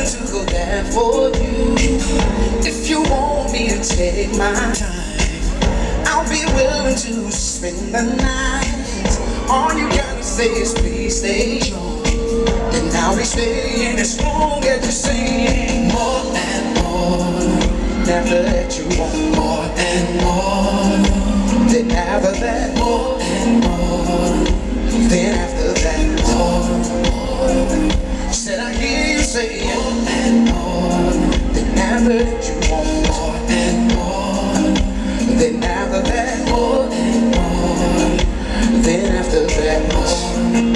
willing to go there for you. If you want me to take my time, I'll be willing to spend the night. All you gotta say is please stay strong, and I'll be staying as long as you're saying more and more. Never let you want more and more. Then after that, more and more. Then after that, more. Said I hear you say more and more. Then after that you want more and more. Then after that, more and more. Then after that, more.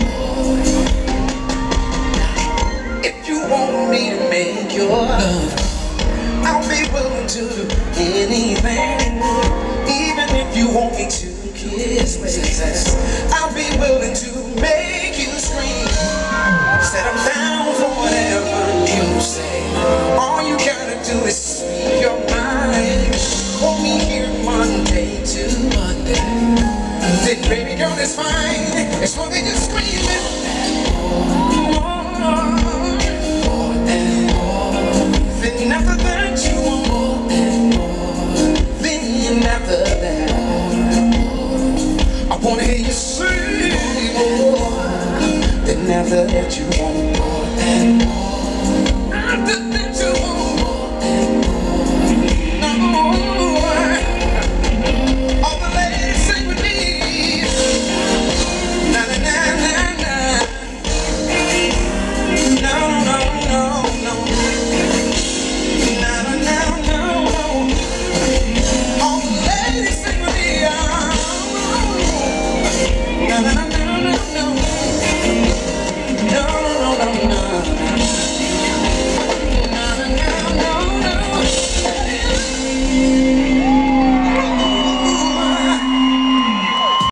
If you want me to make your love, I'll be willing to do anything. Even if you want me to kiss me, I'll be willing to make you scream. Said I'm